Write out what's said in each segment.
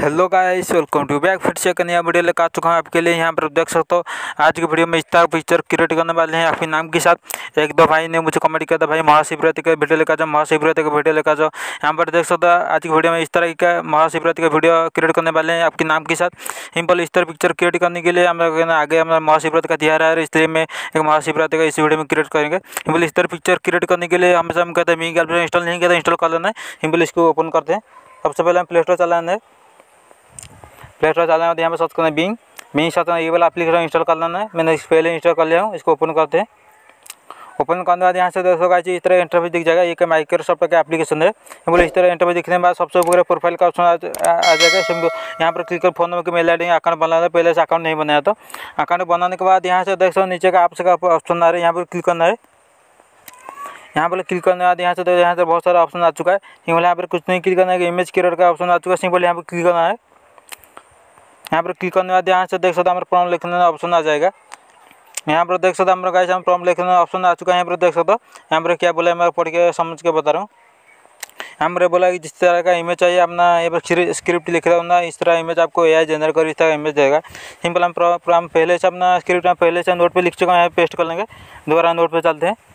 Hello guys, welcome to back. फिर से एक नया वीडियो लेकर आ चुका हूँ आपके लिए। यहाँ पर देख सकते हो आज की वीडियो में स्टार पिक्चर क्रिएट करने वाले हैं आपके नाम के साथ। एक दो भाई ने मुझे कमेंट किया था, भाई महाशिवरात्रि का वीडियो लेकर जाओ, महाशिवरात्रि का वीडियो लेकर जाओ। यहाँ पर देख सकते हो आज की वीडियो में इस तरह का महाशिवरात्रि का वीडियो क्रिएट करने वाले हैं आपके नाम के साथ। सिंपल स्टार पिक्चर क्रिएट करने के लिए हम लोग आगे हमारा महाशिवरात्रि का त्योहार है, इसलिए मैं एक महाशिवरात्रि का इस वीडियो में क्रिएट करेंगे। सिंपल स्टार पिक्चर क्रिएट करने के लिए हमेशा हम कहते हैं मी गर्लफ्रेंड इंस्टॉल नहीं किया था, इंस्टॉल कर लेना है। सिंपल इसको ओपन करते हैं। सबसे पहले हम प्ले स्टोर चलाना है। प्ले स्टोर चलाने के बाद यहाँ पर सर्च करना है बिंग साथ ये वाला एप्लीकेशन इंस्टॉल कर लेना है। मैंने इस पहले इंस्टॉल कर लिया हूँ। इसको ओपन करते हैं। ओपन करने के बाद यहाँ से देखो गाइस इस तरह इंटरफेस दिख जाएगा। ये माइक्रोसॉफ्ट का एप्लीकेशन है। बोले इस तरह इंटरफेस दिखने के बाद सबसे ऊपर प्रोफाइल का ऑप्शन आ जाएगा। सिंपल यहाँ पर क्लिक कर फोन नंबर की मेल आईडी अकाउंट बनाना है। पहले से अकाउंट नहीं बनाया तो अकाउंट बनाने के बाद यहाँ से देख सकते नीचे का आपस का ऑप्शन आ रहा है, यहाँ पर क्लिक करना है। यहाँ पर क्लिक करने के बाद यहाँ से बहुत सारा ऑप्शन आ चुका है। सिंपल यहाँ पर कुछ नहीं क्लिक करना है, इमेज क्रिएट का ऑप्शन आ चुका है। सिंपल यहाँ पर क्लिक करना है। यहाँ पर क्लिक करने के बाद यहाँ से देख सकते हमारे प्रॉम्प्ट लिखने का ऑप्शन आ जाएगा। यहाँ पर देख सकते हमारे गाइस हम प्रॉम्प्ट लिखने का ऑप्शन आ चुका है। यहाँ पर देख सकते हो यहाँ पर क्या बोला है, मैं पढ़ के समझ के बता रहा हूँ। यहाँ पर बोला कि जिस तरह का इमेज चाहिए अपना यहाँ पर स्क्रिप्ट लिख रहा हूँ ना, इस तरह इमेज आपको एआई जनरेट कर इस तरह इमेज देगा। सिंपल हम पहले से अपना स्क्रिप्ट हम पहले से नोट पे लिख चुका हूँ, यहाँ पेस्ट कर लेंगे। दोबारा नोट पे चलते हैं।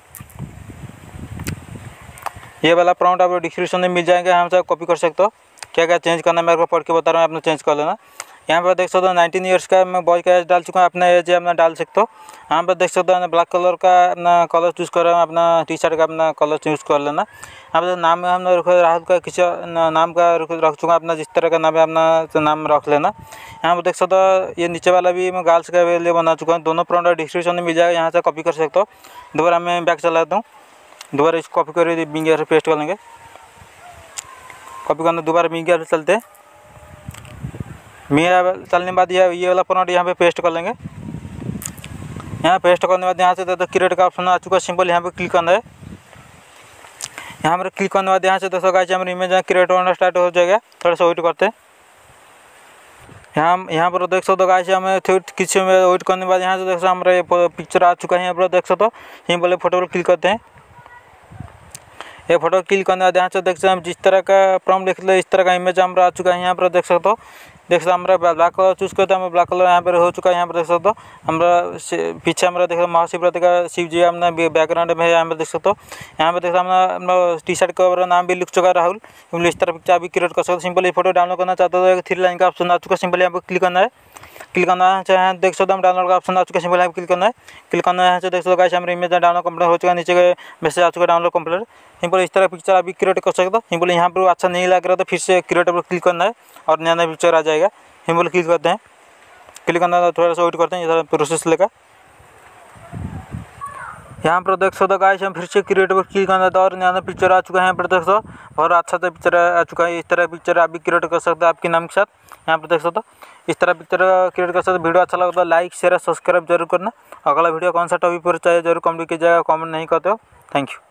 ये वाला प्रॉम्प्ट आपको डिस्क्रिप्शन में मिल जाएगा, हम सब कॉपी कर सकते हो। क्या क्या चेंज करना है मेरे को पढ़ के बता रहा हूँ, अपना चेंज कर लेना। यहाँ पर देख सकते हो 19 ईयर्स का मैं बॉय का एज डाल चुका हूँ, अपना एज अपना डाल सकते हो। यहाँ पर देख सकते हो ब्लैक कलर का अपना कलर चूज़ कर रहा हूँ, अपना टी शर्ट का अपना कलर चूज़ कर लेना। यहाँ पर नाम में हमने रखा राहुल का, किसी नाम का रख चुका अपना, जिस तरह का नाम है अपना नाम रख लेना। यहाँ पर देख सकते हो ये नीचे वाला भी मैं गर्ल्स का लिए बना चुका हूँ। दोनों प्रॉम्प्ट डिस्क्रिप्शन में मिल जाएगा, यहाँ से कॉपी कर सकते हो। दोबारा मैं बैक चलाता हूँ। दोबारा इसको कॉपी कर बिंग से पेस्ट कर लेंगे। कॉपी करना दोबारा बिंग से चलते हैं। मेरा चलने के बाद ये वाला प्रॉम्प्ट यहाँ पे पेस्ट कर लेंगे। यहाँ पेस्ट करने के बाद यहाँ से तो क्रिएट का ऑप्शन आ चुका है। सिंपल यहाँ पे क्लिक करना है। यहाँ पर क्लिक करने के बाद यहाँ से दोस्तों गाइस हमारी इमेज क्रिएट होना स्टार्ट हो जाएगा। थोड़ा सा वेट करते हैं। यहाँ पर देख सकते हो गाइस हमें किसी में वेट करने के बाद यहाँ से देख सकते हमारा ये पिक्चर आ चुका है। यहाँ पर देख सकते हो सिंपल फोटो पर क्लिक करते हैं। ये फोटो क्लिक करने के बाद यहाँ से देख सकते हम जिस तरह का प्रॉम्प्ट लिख ले इस तरह का इमेज हमारा आ चुका है। यहाँ पर देख सकते हो हमारा ब्लैक कलर चूज़ करते हैं, हमें ब्लैक कलर यहाँ पर हो चुका है। यहाँ पर देख सकते हो हमारा पीछे हमारा देख महाशिवरात्रि का शिव जी हमने बैकग्राउंड में है। यहाँ पर देख सकते हो यहाँ पर देख हमारा टी शर्ट का नाम भी लिख चुका है राहुल। इस तरह पिक्चर भी क्रिएट कर सकते हो। सिंपल ये फोटो डाउनलोड करना चाहते हो, 3 लाइन का ऑप्शन आ चुका है। सिंपल यहाँ पर क्लिक करना है। क्लिक करना है, देख सकते हो हम डाउनलोड का ऑप्शन आ चुका है। सिंपल यहाँ पर क्लिक करना है। क्लिक करना है, देख सकते हो गाइस हमारी इमेज डाउनलोड कंप्लीट हो चुका है। नीचे के मैसेज आ चुका है डाउनलोड कंप्लीट। सिंपल इस तरह पिक्चर अभी क्रिएट कर सकते हो। सिंपल यहाँ पर अच्छा नहीं लग रहा तो फिर से क्रिएट पर क्लिक करना है और नया नया पिक्चर आ जाएगा। सिंपल क्लिक करते हैं। क्लिक करना थोड़ा सा वेट करते हैं, ये प्रोसेस लेगा। यहाँ पर देख सकते हो गाइस हम फिर से क्रिएट पर क्लिक करना था और नया नया पिक्चर आ चुका है। यहाँ पर देख सकते हो और अच्छा सा पिक्चर आ चुका है। इस तरह पिक्चर आप भी क्रिएट कर सकते हो आपके नाम के साथ। यहाँ पर देख सकते हो इस तरह पिक्चर क्रिएट कर सकते हो। वीडियो अच्छा लगता है लाइक शेयर सब्सक्राइब जरूर करना। अगला वीडियो कौन सा टॉपिक पर चाहिए जरूर कमेंट कीजिएगा। कमेंट नहीं करते हो। Thank you.